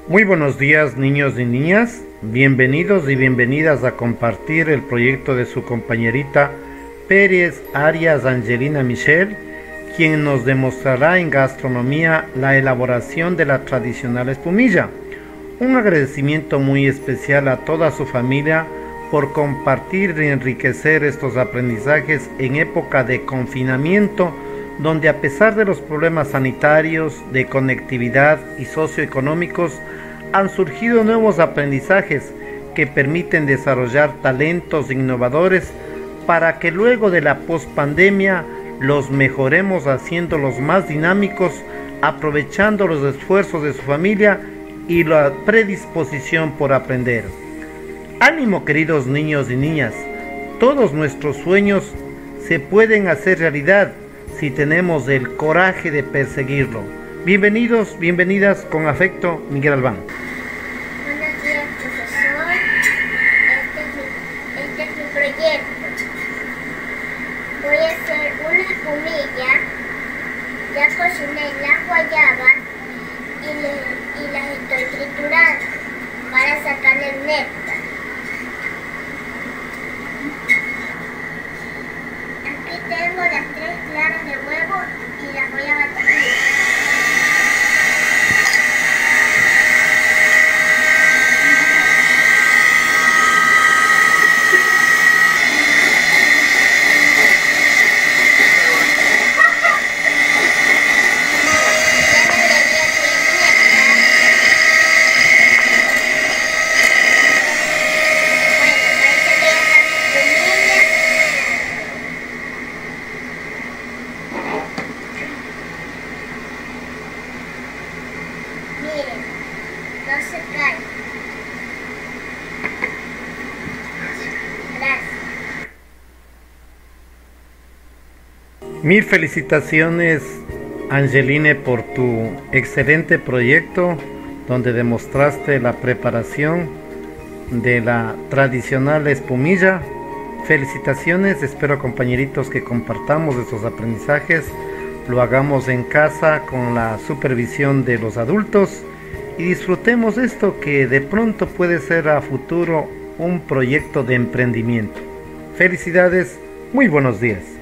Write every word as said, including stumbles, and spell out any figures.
Muy buenos días, niños y niñas, bienvenidos y bienvenidas a compartir el proyecto de su compañerita Pérez Arias Angelina Michel, quien nos demostrará en gastronomía la elaboración de la tradicional espumilla. Un agradecimiento muy especial a toda su familia por compartir y enriquecer estos aprendizajes en época de confinamiento, donde a pesar de los problemas sanitarios, de conectividad y socioeconómicos, han surgido nuevos aprendizajes que permiten desarrollar talentos innovadores para que luego de la pospandemia los mejoremos haciéndolos más dinámicos, aprovechando los esfuerzos de su familia y la predisposición por aprender. Ánimo, queridos niños y niñas, todos nuestros sueños se pueden hacer realidad si tenemos el coraje de perseguirlo. Bienvenidos, bienvenidas, con afecto, Miguel Albán. Buenos días, profesor. Este es mi, este es mi proyecto. Voy a hacer una espumilla. Ya cociné las guayabas y, le, y las estoy triturando para sacarle el néctar. Aquí tengo las tres claras de huevo y las voy a batir. Miren, no se cae. Gracias. Mil felicitaciones, Angeline, por tu excelente proyecto donde demostraste la preparación de la tradicional espumilla. Felicitaciones, espero, compañeritos, que compartamos estos aprendizajes, lo hagamos en casa con la supervisión de los adultos y disfrutemos esto que de pronto puede ser a futuro un proyecto de emprendimiento. Felicidades, muy buenos días.